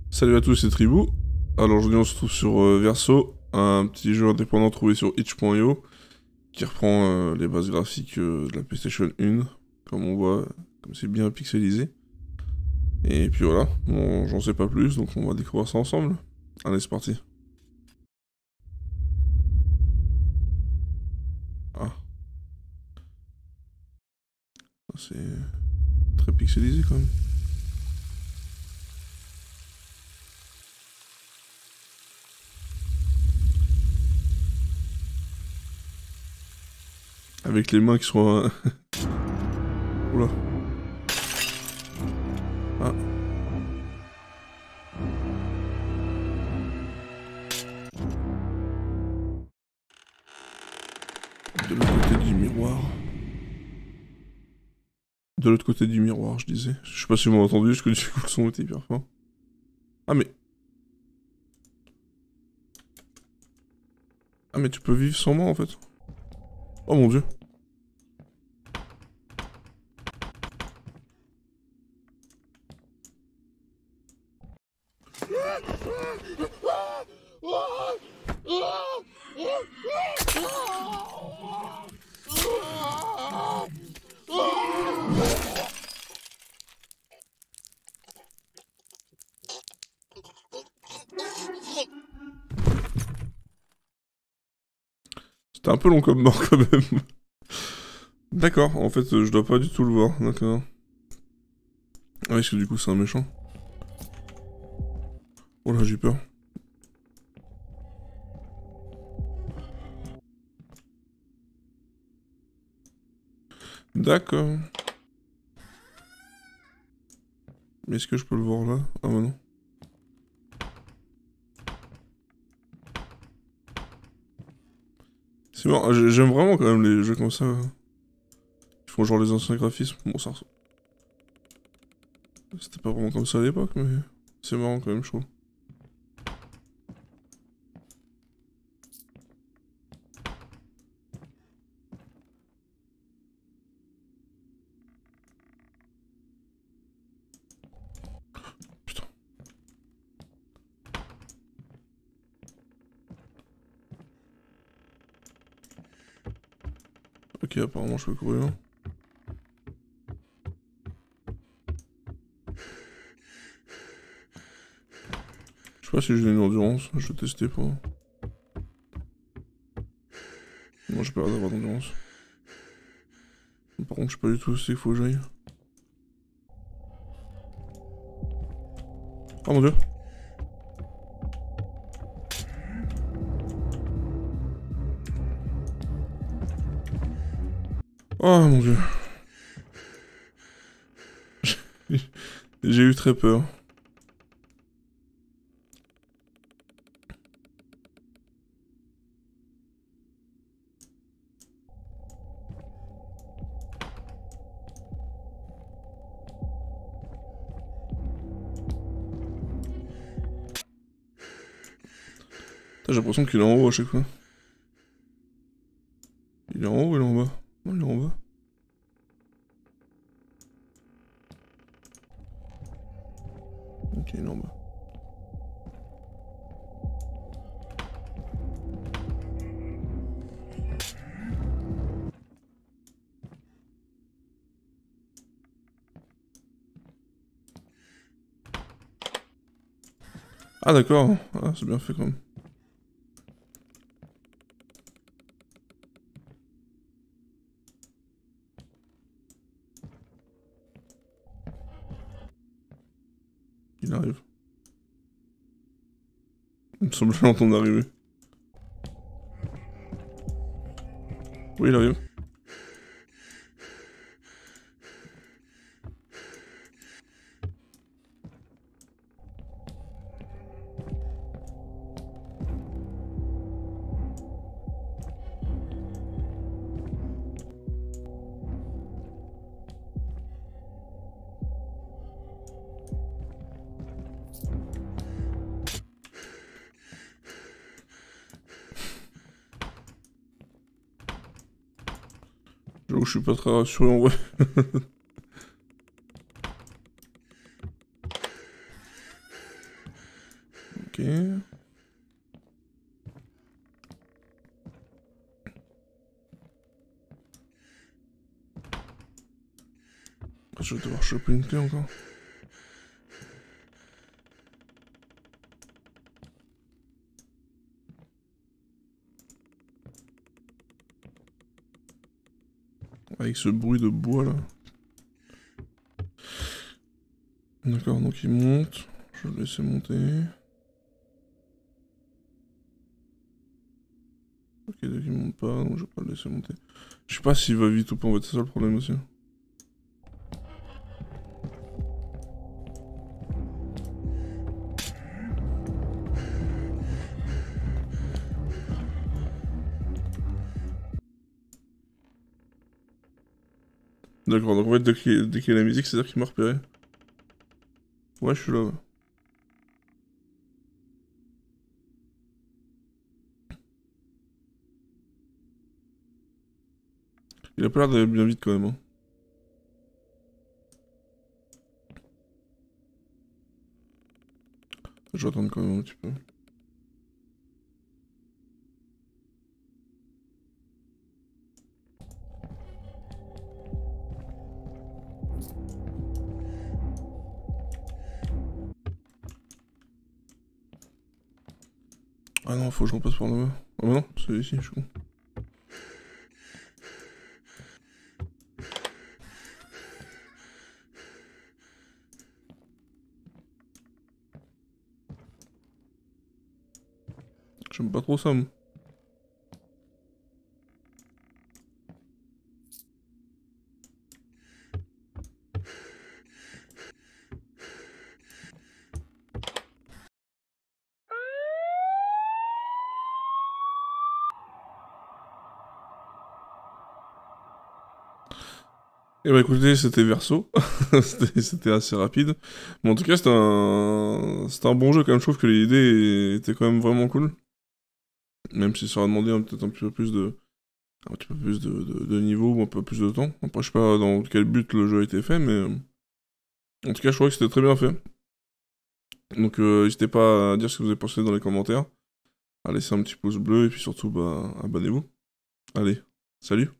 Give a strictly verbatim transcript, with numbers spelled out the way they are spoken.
Salut à tous, c'est Tribou. Alors aujourd'hui on se trouve sur euh, Verso, un petit jeu indépendant trouvé sur itch point i o qui reprend euh, les bases graphiques euh, de la PlayStation un, comme on voit, comme c'est bien pixelisé. Et puis voilà, bon, j'en sais pas plus, donc on va découvrir ça ensemble. Allez, c'est parti. Ah, c'est très pixelisé quand même. Avec les mains qui sont... euh, Oula. Ah. De l'autre côté du miroir. De l'autre côté du miroir, je disais. Je sais pas si vous m'avez entendu, parce que du coup le son était hyper fort. Ah mais... Ah mais tu peux vivre sans moi en fait. Oh mon dieu. C'était un peu long comme mort quand même. D'accord, en fait euh, je dois pas du tout le voir, d'accord. Ah parce que du coup c'est un méchant. Oh là j'ai peur. D'accord. Mais est-ce que je peux le voir là? Ah bah non. C'est marrant, j'aime vraiment quand même les jeux comme ça. Ils font genre les anciens graphismes. Bon ça... C'était pas vraiment comme ça à l'époque, mais... C'est marrant quand même, je trouve. Putain. Ok, apparemment je peux courir. Je sais pas si j'ai une endurance, je vais tester pour... Non, j'ai pas l'air d'avoir d'endurance. Par contre, je sais pas du tout où c'est qu'il faut que j'aille. Oh mon dieu. Oh mon dieu. J'ai eu très peur. J'ai l'impression qu'il est en haut à chaque fois. Il est en haut ou il est en bas? Non, il est en bas. Ok, il est en bas. Ah d'accord, ah, c'est bien fait quand même. Il arrive. Il me semble que l'entendre arriver. Oui, il arrive. J'avoue, je suis pas très rassuré en vrai. Ok. Je vais devoir choper une clé encore. Avec ce bruit de bois là. D'accord, donc il monte. Je vais le laisser monter. Ok, donc il monte pas, donc je vais pas le laisser monter. Je sais pas s'il va vite ou pas, en fait, c'est ça le problème aussi. D'accord, donc en fait, dès qu'il y a la musique, c'est-à-dire qu'il m'a repéré. Ouais, je suis là, ouais. Il a pas l'air d'aller bien vite quand même, hein. Je vais attendre quand même un petit peu. Ah non, faut que je repasse par là-bas. Ah bah non, c'est ici, je suis con. J'aime pas trop ça, moi. Et bah écoutez, c'était Verso. C'était c'était assez rapide. Mais en tout cas, c'était un... c'était un bon jeu quand même. Je trouve que les idées étaient quand même vraiment cool. Même si ça aurait demandé un- peut-être un petit peu plus de... un petit peu plus de, de, de niveau ou un peu plus de temps. Après, je sais pas dans quel but le jeu a été fait, mais... euh, en tout cas, je trouvais que c'était très bien fait. Donc euh, n'hésitez pas à dire ce que vous avez pensé dans les commentaires. À laisser un petit pouce bleu et puis surtout, bah, abonnez-vous. Allez, salut!